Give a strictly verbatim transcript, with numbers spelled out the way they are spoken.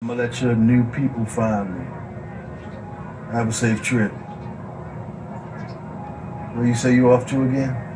I'm gonna let your new people find me. Have a safe trip. Where you say you off to again?